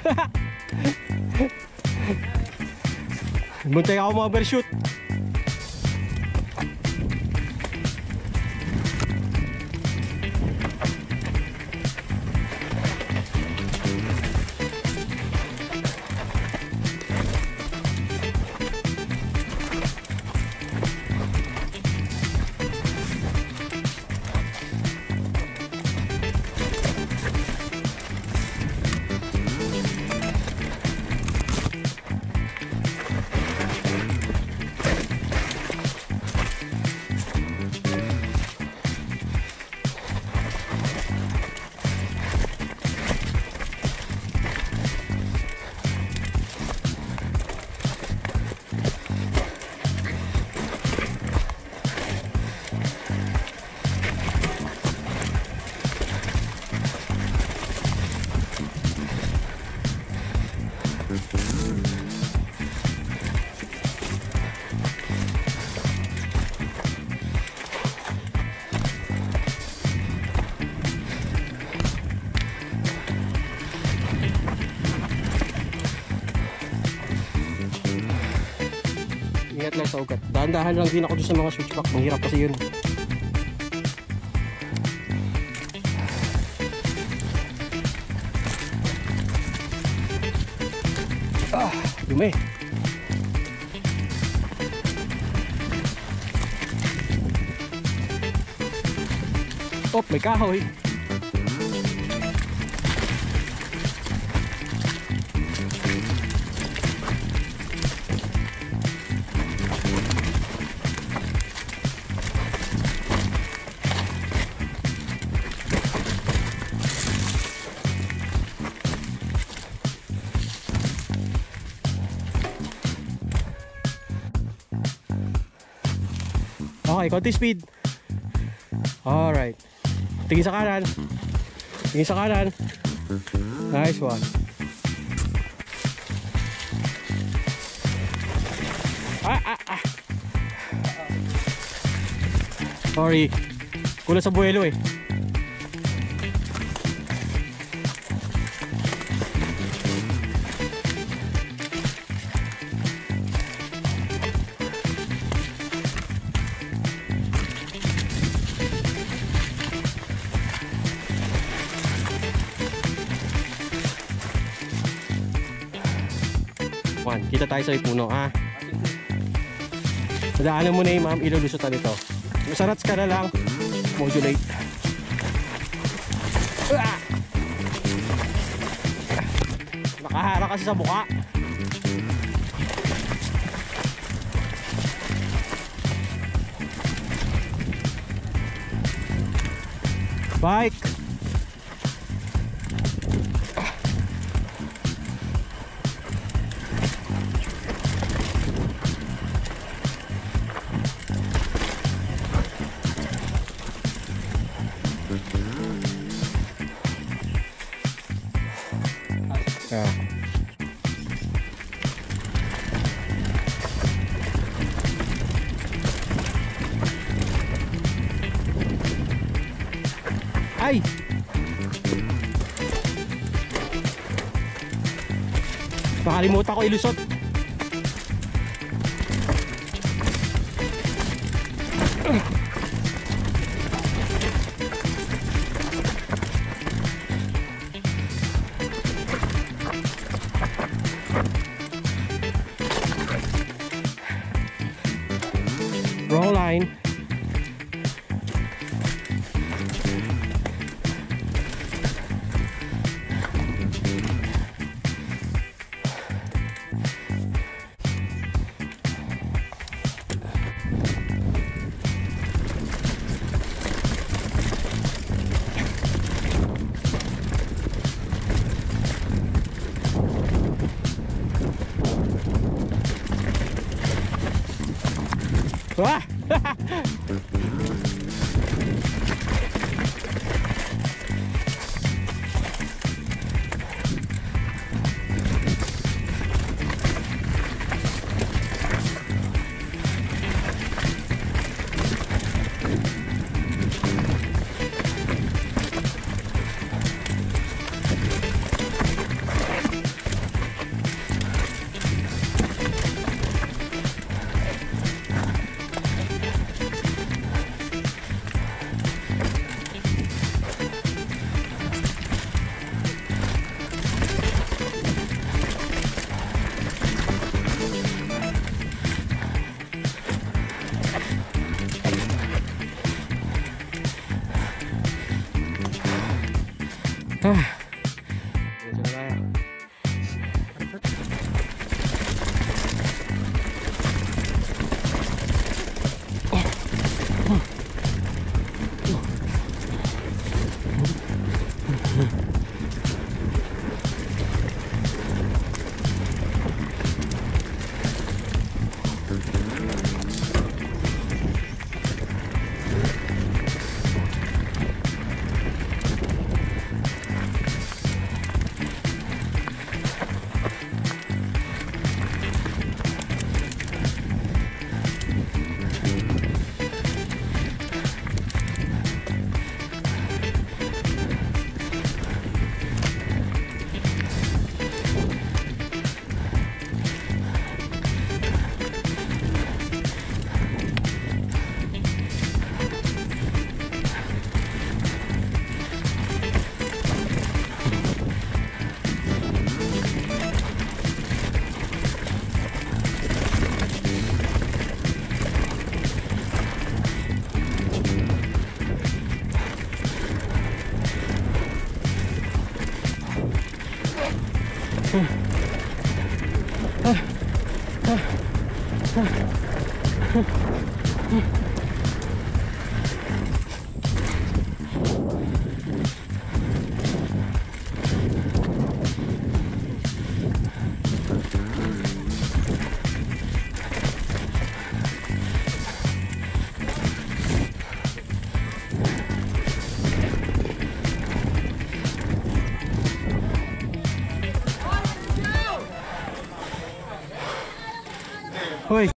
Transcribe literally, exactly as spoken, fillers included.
Buntay ako mga overshoot. Ingat lang sa ugat. Dahan-dahan lang din ako doon sa mga switchback. Mahirap kasi yun. Ah, dumi. Oh, may kahoy. Okay, konti speed. Alright. Tingin sa kanan. Tingin sa kanan. Nice one. Ah, ah, ah. Sorry. Kulang sa buwelo eh. Kita tayo sa ipuno, ah. Nadaanan mo na yung ma'am, ilulusutan ito. Masarats ka na lang. Modulate. Ah! Nakahara kasi sa mukha. Bike. Yeah. Ay! Nakalimutan ko ilusot. Wrong line. Ah. Diretso na tayo. Hoy.